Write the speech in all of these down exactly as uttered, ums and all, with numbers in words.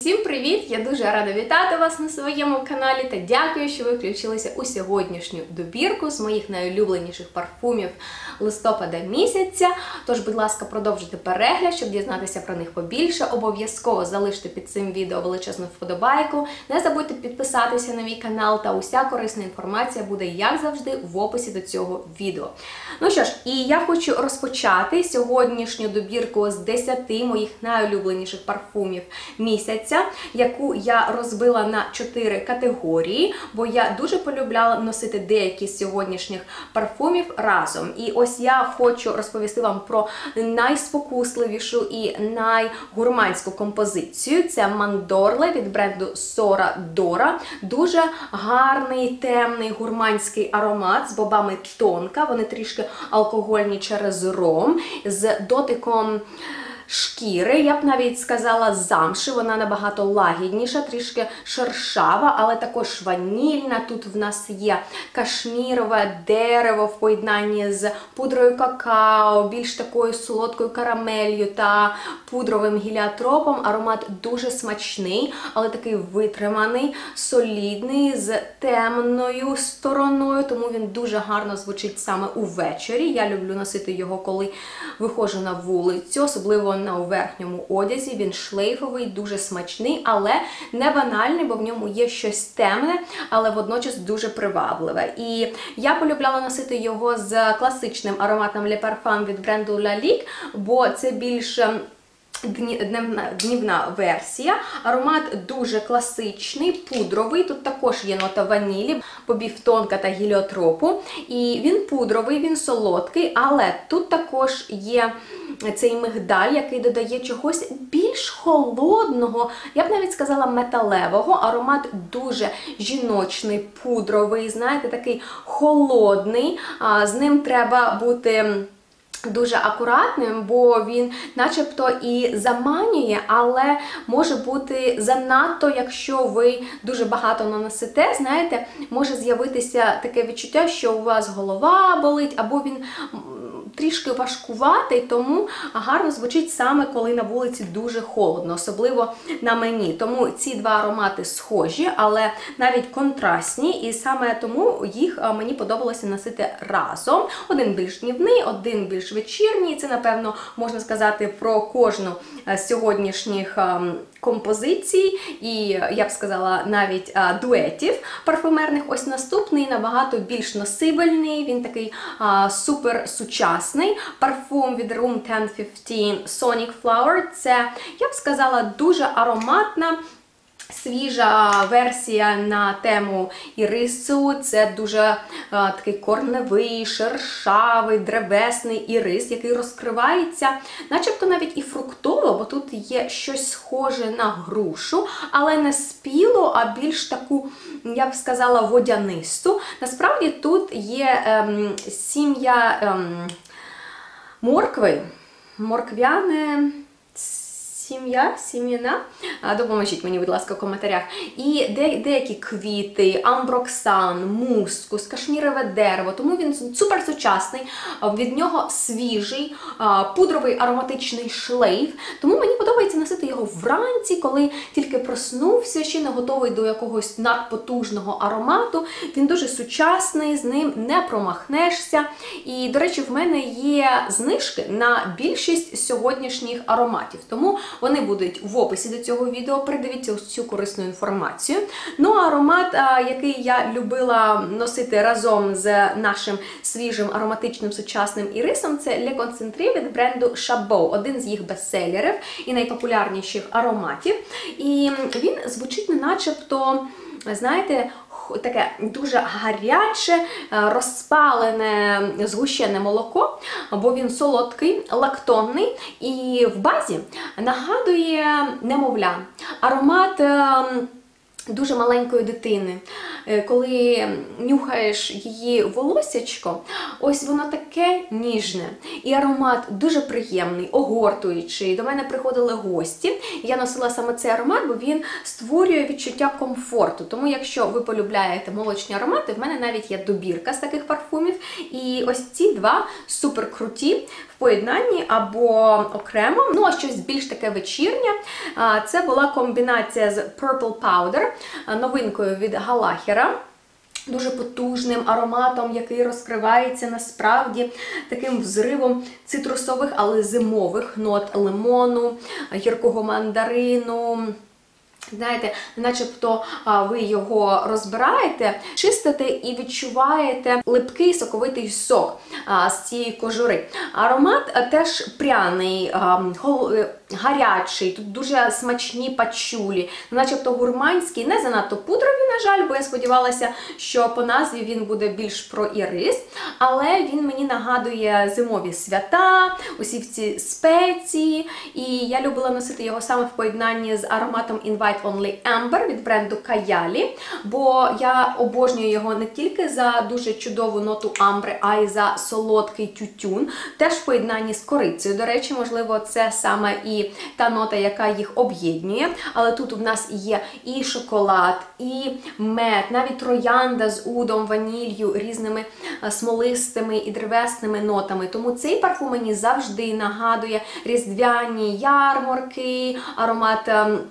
Всім привіт! Я дуже рада вітати вас на своєму каналі та дякую, що ви включилися у сьогоднішню добірку з моїх найулюбленіших парфумів листопада місяця. Тож, будь ласка, продовжуйте перегляд, щоб дізнатися про них побільше. Обов'язково залиште під цим відео величезну вподобайку. Не забудьте підписатися на мій канал, та уся корисна інформація буде, як завжди, в описі до цього відео. Ну що ж, і я хочу розпочати сьогоднішню добірку з десяти моїх найулюбленіших парфумів місяця, яку я розбила на чотири категорії, бо я дуже полюбляла носити деякі з сьогоднішніх парфумів разом. І ось я хочу розповісти вам про найспокусливішу і найгурманську композицію. Це Mandorle від бренду Sora Dora. Дуже гарний, темний гурманський аромат з бобами тонка. Вони трішки алкогольні через ром, з дотиком шкіри, я б навіть сказала замши, вона набагато лагідніша, трішки шершава, але також ванільна. Тут в нас є кашмірове дерево в поєднанні з пудрою какао, більш такою солодкою карамелью та пудровим гіліотропом. Аромат дуже смачний, але такий витриманий, солідний, з темною стороною, тому він дуже гарно звучить саме увечері. Я люблю носити його, коли виходжу на вулицю, особливо на у верхньому одязі. Він шлейфовий, дуже смачний, але не банальний, бо в ньому є щось темне, але водночас дуже привабливе. І я полюбляла носити його з класичним ароматом Le Parfum від бренду Lalique, бо це більш Днівна, днівна версія. Аромат дуже класичний, пудровий. Тут також є нота ванілі, бобів тонка та гіліотропу. І він пудровий, він солодкий, але тут також є цей мигдаль, який додає чогось більш холодного, я б навіть сказала металевого. Аромат дуже жіночний, пудровий, знаєте, такий холодний. З ним треба бути дуже акуратним, бо він начебто і заманює, але може бути занадто, якщо ви дуже багато наносите, знаєте, може з'явитися таке відчуття, що у вас голова болить, або він трішки важкуватий, тому гарно звучить саме, коли на вулиці дуже холодно, особливо на мені. Тому ці два аромати схожі, але навіть контрастні, і саме тому їх мені подобалося носити разом. Один більш днівний, один більш вечірній. Це, напевно, можна сказати про кожну з сьогоднішніх композицій, і, я б сказала, навіть а, дуетів парфумерних. Ось наступний набагато більш носибельний, він такий а, супер сучасний. Парфум від Room десять п'ятнадцять Sonic Flower. Це, я б сказала, дуже ароматна, свіжа версія на тему ірису. Це дуже а, такий корневий, шершавий, древесний ірис, який розкривається начебто навіть і фруктово, бо тут є щось схоже на грушу, але не спіло, а більш таку, я б сказала, водянисту. Насправді тут є ем, сім'я ем, моркви, морквяне сім'я, сім'яна. Допоможіть мені, будь ласка, в коментарях. І де, деякі квіти, амброксан, мускус, кашмірове дерево. Тому він супер сучасний, від нього свіжий, пудровий ароматичний шлейф. Тому мені подобається носити його вранці, коли тільки проснувся, ще не готовий до якогось надпотужного аромату. Він дуже сучасний, з ним не промахнешся. І, до речі, в мене є знижки на більшість сьогоднішніх ароматів. Тому вони будуть в описі до цього відео, передивіться ось цю корисну інформацію. Ну, а аромат, який я любила носити разом з нашим свіжим ароматичним сучасним ірисом, це Le Concentré від бренду Chabot, один з їх бестселерів і найпопулярніших ароматів. І він звучить не начебто, знаєте, таке дуже гаряче, розпалене, згущене молоко, бо він солодкий, лактонний і в базі нагадує немовля. Аромат дуже маленької дитини. Коли нюхаєш її волосячко, ось воно таке ніжне. І аромат дуже приємний, огортуючий. До мене приходили гості, і я носила саме цей аромат, бо він створює відчуття комфорту. Тому якщо ви полюбляєте молочні аромати, в мене навіть є добірка з таких парфумів. І ось ці два супер круті. В поєднанні або окремо. Ну, а щось більш таке вечірнє. Це була комбінація з Purple Powder, новинкою від Галахера. Дуже потужним ароматом, який розкривається насправді таким взривом цитрусових, але зимових нот лимону, гіркого мандарину. Знаєте, начебто ви його розбираєте, чистите і відчуваєте липкий соковитий сок з цієї кожури. Аромат теж пряний, гарячий, тут дуже смачні пачулі, начебто гурманський, не занадто пудровий, на жаль, бо я сподівалася, що по назві він буде більш про ірис, але він мені нагадує зимові свята, усі ці спеції, і я любила носити його саме в поєднанні з ароматом Invite Only Amber від бренду Каялі, бо я обожнюю його не тільки за дуже чудову ноту амбри, а й за солодкий тютюн, теж в поєднанні з корицею. До речі, можливо, це саме і та нота, яка їх об'єднує, але тут у нас є і шоколад, і мед, навіть троянда з удом, ванілью, різними смолистими і древесними нотами. Тому цей парфум мені завжди нагадує різдвяні ярмарки, аромат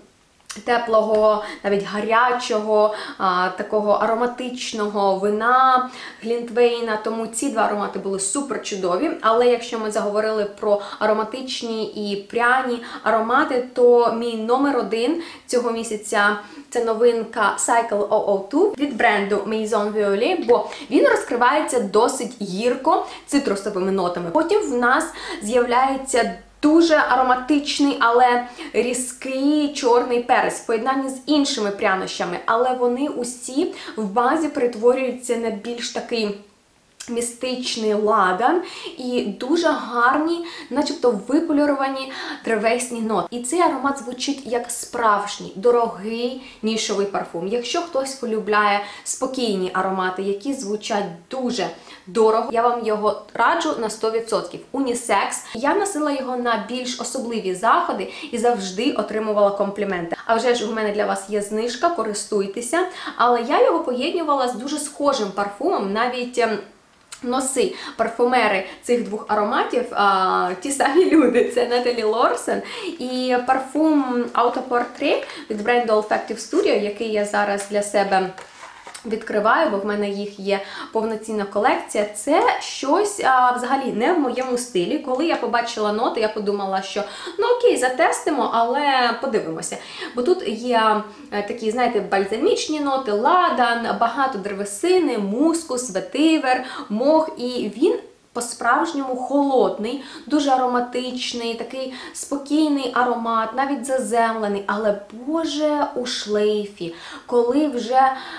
теплого, навіть гарячого, а, такого ароматичного вина, глінтвейна. Тому ці два аромати були супер чудові. Але якщо ми заговорили про ароматичні і пряні аромати, то мій номер один цього місяця – це новинка Cycle зет о два від бренду Maison Violet, бо він розкривається досить гірко цитрусовими нотами. Потім в нас з'являється дуже ароматичний, але різкий чорний перець в поєднанні з іншими прянощами, але вони усі в базі перетворюються на більш такий містичний ладан і дуже гарні, начебто виполіровані древесні ноти. І цей аромат звучить як справжній, дорогий нішовий парфум. Якщо хтось полюбляє спокійні аромати, які звучать дуже дорого, я вам його раджу на сто відсотків. Унісекс. Я носила його на більш особливі заходи і завжди отримувала компліменти. А вже ж у мене для вас є знижка, користуйтеся. Але я його поєднувала з дуже схожим парфумом, навіть носи, парфумери цих двох ароматів, а, ті самі люди, це Наталі Лорсен і парфум Autoportrait від бренду Olfactive Studio, який я зараз для себе відкриваю, бо в мене їх є повноцінна колекція. Це щось а, взагалі не в моєму стилі. Коли я побачила ноти, я подумала, що ну окей, затестимо, але подивимося. Бо тут є такі, знаєте, бальзамічні ноти, ладан, багато древесини, мускус, ветивер, мох, і він по-справжньому холодний, дуже ароматичний, такий спокійний аромат, навіть заземлений, але, боже, у шлейфі, коли вже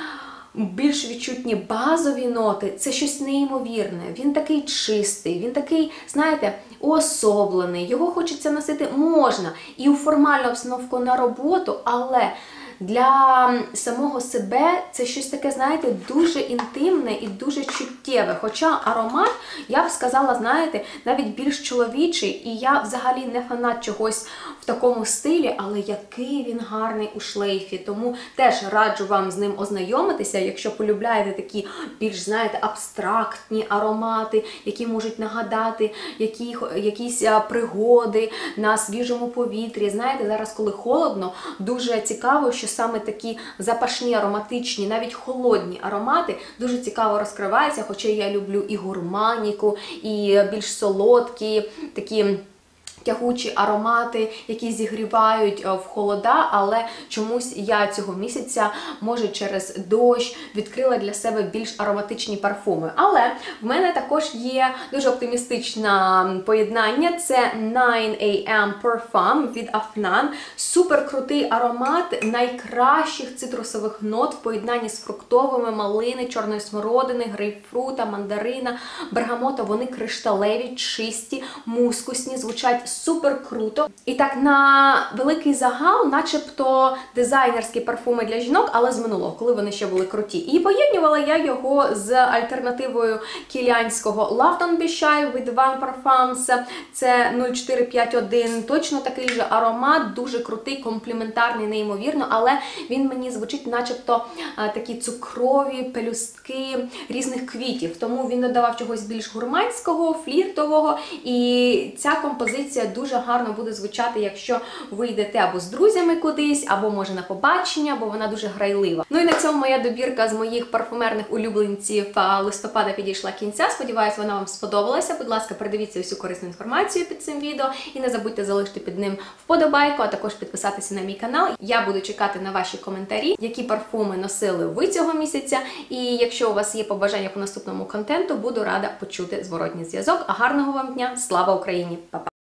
більш відчутні базові ноти, це щось неймовірне. Він такий чистий, він такий, знаєте, уособлений. Його хочеться носити можна і у формальну обстановку на роботу, але для самого себе це щось таке, знаєте, дуже інтимне і дуже чуттєве. Хоча аромат, я б сказала, знаєте, навіть більш чоловічий, і я взагалі не фанат чогось в такому стилі, але який він гарний у шлейфі. Тому теж раджу вам з ним ознайомитися, якщо полюбляєте такі більш, знаєте, абстрактні аромати, які можуть нагадати які, якісь пригоди на свіжому повітрі. Знаєте, зараз, коли холодно, дуже цікаво, що саме такі запашні, ароматичні, навіть холодні аромати дуже цікаво розкриваються, хоча я люблю і гурманіку, і більш солодкі, такі тягучі аромати, які зігрівають в холода, але чомусь я цього місяця, може через дощ, відкрила для себе більш ароматичні парфуми. Але в мене також є дуже оптимістичне поєднання. Це nine a m Parfum від Afnan. Супер крутий аромат найкращих цитрусових нот в поєднанні з фруктовими, малини, чорної смородини, грейпфрута, мандарина, бергамота. Вони кришталеві, чисті, мускусні, звучать супер круто. І так, на великий загал, начебто дизайнерські парфуми для жінок, але з минулого, коли вони ще були круті. І поєднувала я його з альтернативою кіліанського Love Don't Be Shy від Van Parfums. Це нуль чотири п'ять один, точно такий же аромат, дуже крутий, компліментарний, неймовірно, але він мені звучить начебто а, такі цукрові пелюстки різних квітів, тому він додавав чогось більш гурманського, фліртового, і ця композиція дуже гарно буде звучати, якщо ви йдете або з друзями кудись, або може на побачення, бо вона дуже грайлива. Ну і на цьому моя добірка з моїх парфумерних улюбленців листопада підійшла кінця. Сподіваюсь, вона вам сподобалася. Будь ласка, передивіться усю корисну інформацію під цим відео і не забудьте залишити під ним вподобайку, а також підписатися на мій канал. Я буду чекати на ваші коментарі, які парфуми носили ви цього місяця. І якщо у вас є побажання по наступному контенту, буду рада почути зворотній зв'язок. А гарного вам дня! Слава Україні! Па-па!